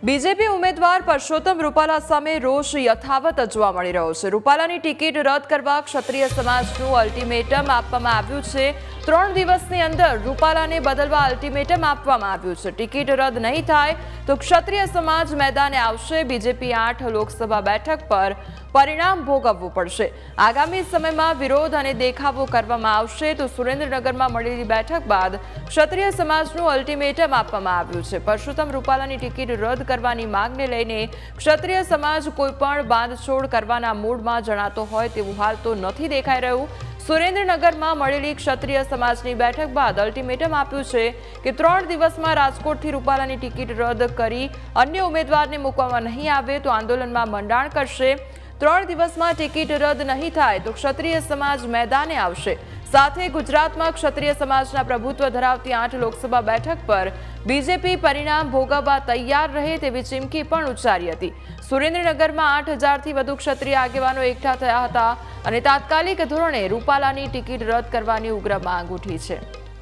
BJP उम्मीदवार परसोत्तम रूपाला सामे रोष यथावत जोवा मळी रह्यो छे। रूपालानी टिकिट रद करवा क्षत्रिय समाजनुं अल्टिमेटम आपवामां આવ્યું છે। 3 દિવસની અંદર રૂપાલાને બદલવા અલ્ટિમેટમ આપવામાં આવ્યું છે। ટિકિટ રદ નહીં થાય તો ક્ષત્રિય સમાજ મેદાને આવશે। બીજેપી 8 લોકસભા બેઠક પર પરિણામ ભોગવવું પડશે। આગામી સમયમાં વિરોધ અને દેખાવો કરવામાં આવશે તો સુરેન્દ્રનગરમાં મળેલી બેઠક બાદ ક્ષત્રિય સમાજનું અલ્ટિમેટમ આપવામાં આવ્યું છે। પરસોત્તમ રૂપાલાની ટિકિટ રદ કરવાની માંગને લઈને ક્ષત્રિય સમાજ કોઈપણ બાંધછોડ કરવાના મૂડમાં જણાતો હોય તેવું હાલ તો નથી દેખાઈ રહ્યું। સુરેન્દ્રનગરમાં મળેલી ક્ષત્રિય સમાજની બેઠક બાદ અલ્ટિમેટમ આપ્યું છે કે 3 દિવસમાં રાજકોટથી રૂપાલાની ટિકિટ રદ કરી અન્ય ઉમેદવારને મૂકવામાં નહીં આવે તો આંદોલનમાં મંડાણ કરશે। 3 દિવસમાં ટિકિટ રદ નહીં થાય તો ક્ષત્રિય સમાજ મેદાને આવશે। સાથે ગુજરાતમાં ક્ષત્રિય સમાજના પ્રભુત્વ ધરાવતી 8 લોકસભા બેઠક પર બીજેપી પરિણામ ભોગવવા તૈયાર રહે તેવી ચીમકી પણ ઉચ્ચારી હતી। સુરેન્દ્રનગરમાં 8000થી વધુ ક્ષત્રિય આગેવાનો એકઠા થયા હતા અને તાત્કાલિક ધોરણે રૂપાલાની ટિકિટ રદ કરવાની ઉગ્ર માંગ ઉઠી છે।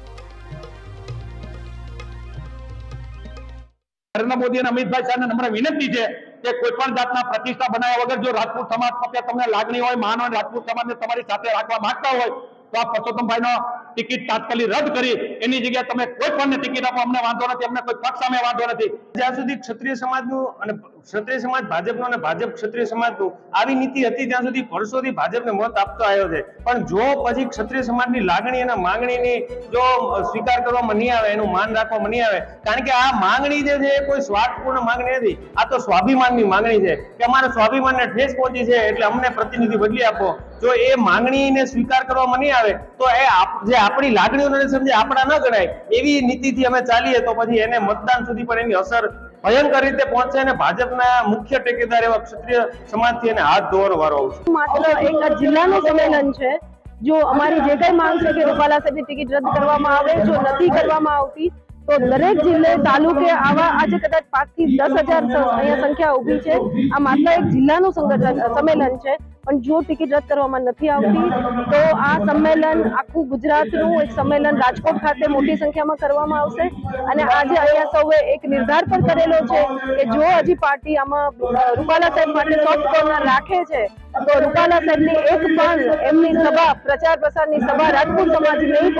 નરેન્દ્ર મોદી અને અમિતભાઈ શાહને નમ્ર વિનંતી છે કે કોઈ પણ જાતના પ્રતિષ્ઠા બનાવ્યા વગર જો રાજપૂત સમાજ પ્રત્યે તમને લાગણી હોય, માન હોય, રાજપૂત સમાજને તમારી સાથે રાખવા માંગતા હોય તો આ પરસોત્તમભાઈનો ટિકિટ તાત્કાલિક રદ કરી એની જગ્યાએ તમે કોઈ પણ ટિકિટ આપો, અમને વાંધો નથી, અમને કોઈ પક્ષ સામે વાંધો નથી। જ્યાં સુધી ક્ષત્રિય સમાજનું અને ક્ષત્રિય સમાજ ભાજપનો અને ભાજપ ક્ષત્રિય સમાજનું આવી નીતિ હતી ત્યાં સુધી વર્ષોથી ભાજપને મત આપતો આવ્યો છે। પણ જો પછી ક્ષત્રિય સમાજની લાગણી અને માંગણીની જો સ્વીકાર કરવામાં નહીં આવે, એનું માન રાખવામાં નહીં આવે, કારણ કે આ માંગણી જે છે એ કોઈ સ્વાર્થપૂર્ણ માંગણી નથી, આ તો સ્વાભિમાનની માંગણી છે કે અમારા સ્વાભિમાનને ઠેસ પહોંચી છે એટલે અમને પ્રતિનિધિ બદલી આપો। જો એ માંગણીને સ્વીકાર કરવામાં નહીં આવે તો એ જે આપણી લાગણીઓને સમજે આપણા ન ગણાય એવી નીતિથી અમે ચાલીએ તો પછી એને મતદાન સુધી પણ એની અસર ભયંકર રીતે પહોંચે અને ભાજપના મુખ્ય ટેકેદાર એવા ક્ષત્રિય સમાજથી એને હાથ ધોવાનો વારો આવશે। માત્ર એક જિલ્લાનું સંમેલન છે। જો અમારી જે કઈ માંગ છે કે રૂપાલા સાહેબની ટિકિટ રદ કરવામાં આવે, જો નથી કરવામાં આવતી તો દરેક જિલ્લે તાલુકે આવા આજે કદાચ 5 થી 10,000 અહીંયા સંખ્યા ઊભી છે। આ માત્ર એક જિલ્લાનું સંમેલન છે, પણ જો ટિકિટ રદ કરવામાં નથી આવતી તો આ સંમેલન આખું ગુજરાતનું એક સંમેલન રાજકોટ ખાતે મોટી સંખ્યામાં કરવામાં આવશે। અને આજે અહીંયા સૌએ એક નિર્ધાર પણ કરેલો છે કે જો હજી પાર્ટી આમાં રૂપાલા સાહેબ માટે સોફ્ટ કોર્નર રાખે છે તો રૂપાલા સાહેબની એક પણ એમની સભા, પ્રચાર પ્રસારની સભા રાજપૂત સમાજ નહીં